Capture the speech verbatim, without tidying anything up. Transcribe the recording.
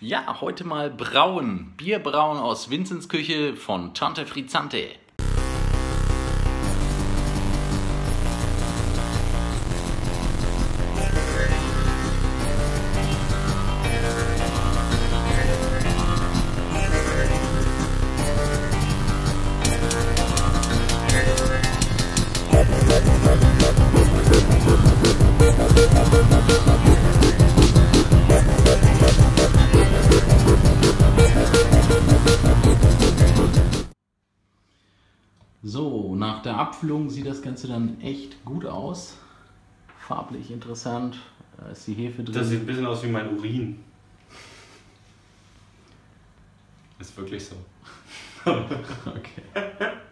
Ja, heute mal brauen. Bierbrauen aus Vinzens Küche von Tante Frizzante. So, nach der Abfüllung sieht das Ganze dann echt gut aus. Farblich interessant, da ist die Hefe drin. Das sieht ein bisschen aus wie mein Urin. Ist wirklich so. Okay.